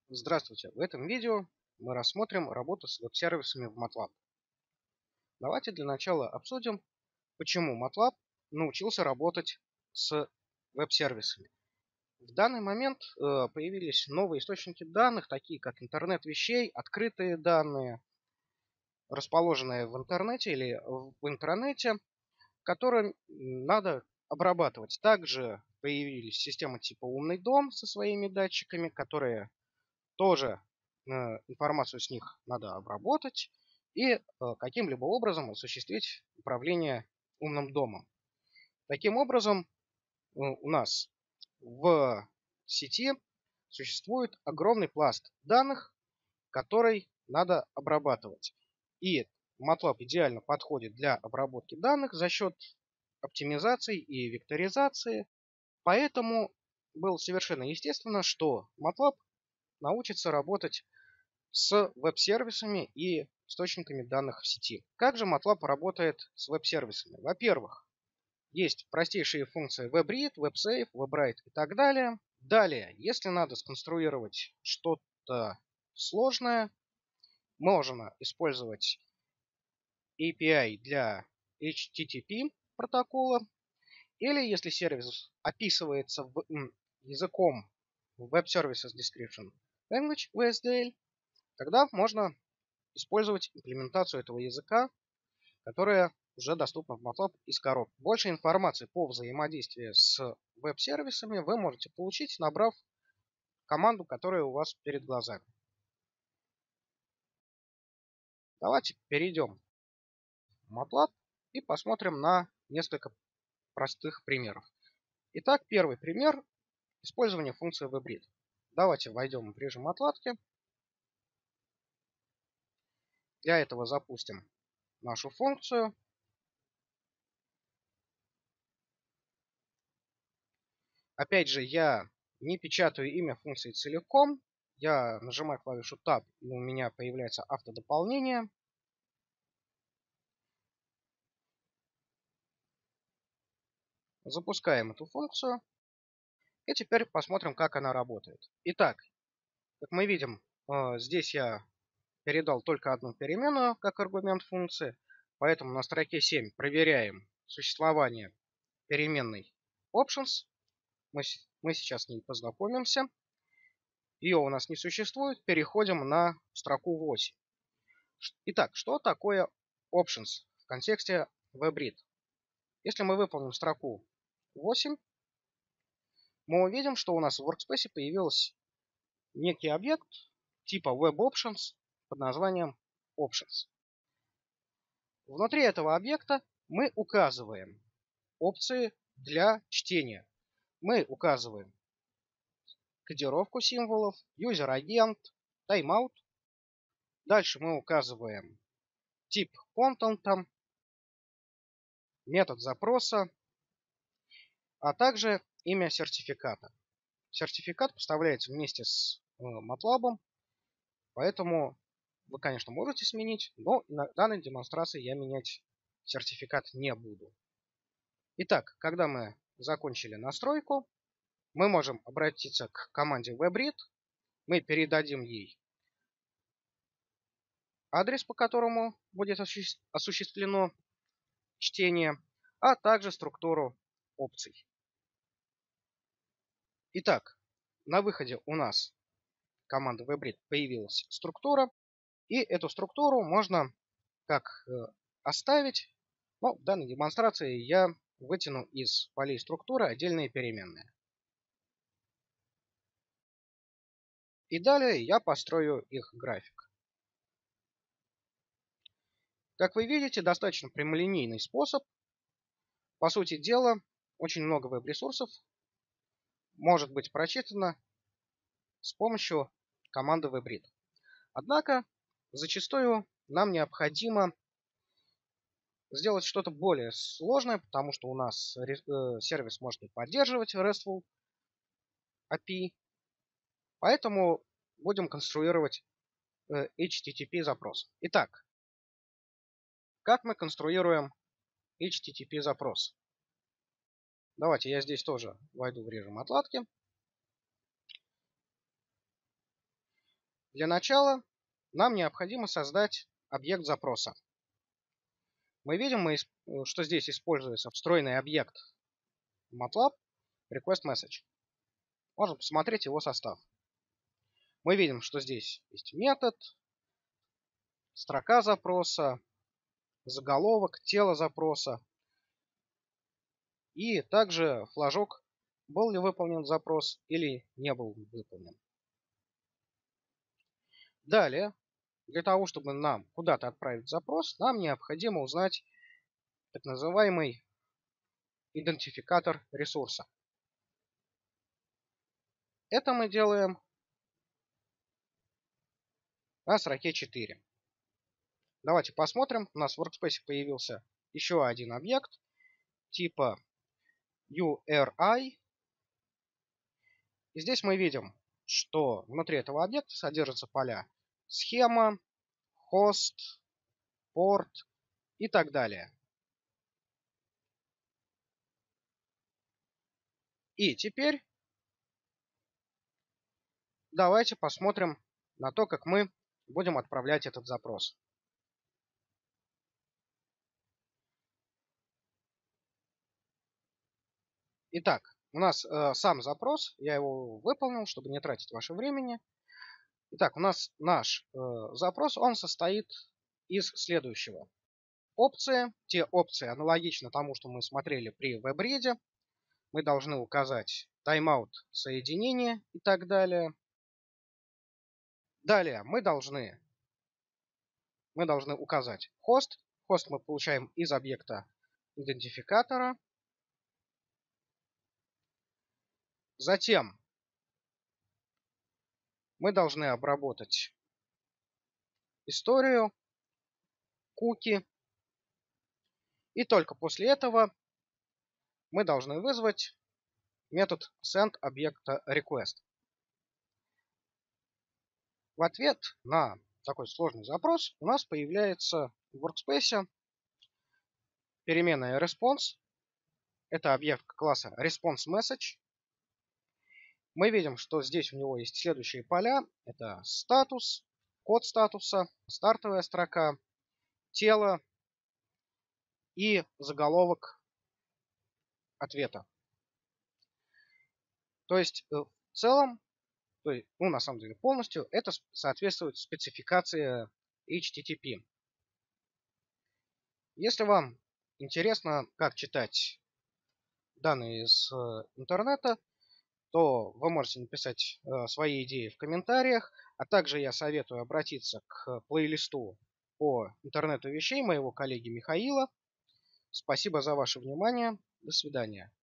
Здравствуйте! В этом видео мы рассмотрим работу с веб-сервисами в MATLAB. Давайте для начала обсудим, почему MATLAB научился работать с веб-сервисами. В данный момент появились новые источники данных, такие как интернет вещей, открытые данные, расположенные в интернете или в интранете, которые надо обрабатывать. Также появились системы типа «Умный дом» со своими датчиками, которые тоже информацию с них надо обработать и каким-либо образом осуществить управление умным домом. Таким образом, у нас в сети существует огромный пласт данных, который надо обрабатывать. И MATLAB идеально подходит для обработки данных за счет оптимизации и векторизации. Поэтому было совершенно естественно, что MATLAB научится работать с веб-сервисами и источниками данных в сети. Как же MATLAB работает с веб-сервисами? Во-первых, есть простейшие функции WebRead, WebSave, WebWrite и так далее. Далее, если надо сконструировать что-то сложное, можно использовать API для HTTP протокола, или если сервис описывается языком Web Services Description Language, WSDL, тогда можно использовать имплементацию этого языка, которая уже доступна в MATLAB из коробки. Больше информации по взаимодействию с веб-сервисами вы можете получить, набрав команду, которая у вас перед глазами. Давайте перейдем в MATLAB и посмотрим на несколько простых примеров. Итак, первый пример – использование функции WebRead. Давайте войдем в режим отладки. Для этого запустим нашу функцию. Опять же, я не печатаю имя функции целиком. Я нажимаю клавишу Tab, и у меня появляется автодополнение. Запускаем эту функцию. И теперь посмотрим, как она работает. Итак, как мы видим, здесь я передал только одну переменную как аргумент функции. Поэтому на строке 7 проверяем существование переменной options. Мы сейчас с ней познакомимся. Ее у нас не существует. Переходим на строку 8. Итак, что такое options в контексте WebRead? Если мы выполним строку 8, мы увидим, что у нас в workspace появился некий объект типа WebOptions под названием options. Внутри этого объекта мы указываем опции для чтения. Мы указываем кодировку символов, user-агент, timeout. Дальше мы указываем тип контента, метод запроса, а также имя сертификата. Сертификат поставляется вместе с MATLAB, поэтому вы, конечно, можете сменить, но на данной демонстрации я менять сертификат не буду. Итак, когда мы закончили настройку, мы можем обратиться к команде WebRead. Мы передадим ей адрес, по которому будет осуществлено чтение, а также структуру опций. Итак, на выходе у нас команды WebRead появилась структура, и эту структуру можно как оставить, но в данной демонстрации я вытяну из полей структуры отдельные переменные. И далее я построю их график. Как вы видите, достаточно прямолинейный способ. По сути дела, очень много веб-ресурсов может быть прочитано с помощью команды WebRead. Однако, зачастую нам необходимо сделать что-то более сложное, потому что у нас сервис может не поддерживать RESTful API. Поэтому будем конструировать HTTP запрос. Итак, как мы конструируем HTTP запрос? Давайте я здесь тоже войду в режим отладки. Для начала нам необходимо создать объект запроса. Мы видим, что здесь используется встроенный объект MATLAB request message. Можно посмотреть его состав. Мы видим, что здесь есть метод, строка запроса, заголовок, тело запроса и также флажок, был ли выполнен запрос или не был выполнен. Далее, для того, чтобы нам куда-то отправить запрос, нам необходимо узнать так называемый идентификатор ресурса. Это мы делаем на строке 4. Давайте посмотрим. У нас в Workspace появился еще один объект типа URI. И здесь мы видим, что внутри этого объекта содержатся поля схема, хост, порт и так далее. И теперь давайте посмотрим на то, как мы будем отправлять этот запрос. Итак, у нас сам запрос, я его выполнил, чтобы не тратить ваше времени. Итак, у нас наш запрос, он состоит из следующего. Опции. Те опции аналогично тому, что мы смотрели при веб-риде. Мы должны указать тайм-аут соединения и так далее. Далее мы должны указать хост. Хост мы получаем из объекта идентификатора. Затем мы должны обработать историю, куки. И только после этого мы должны вызвать метод sendObjectRequest. В ответ на такой сложный запрос у нас появляется в Workspace переменная response. Это объект класса responseMessage. Мы видим, что здесь у него есть следующие поля. Это статус, код статуса, стартовая строка, тело и заголовок ответа. То есть в целом, на самом деле полностью, это соответствует спецификации HTTP. Если вам интересно, как читать данные из интернета, то вы можете написать свои идеи в комментариях, а также я советую обратиться к плейлисту по интернету вещей моего коллеги Михаила. Спасибо за ваше внимание. До свидания.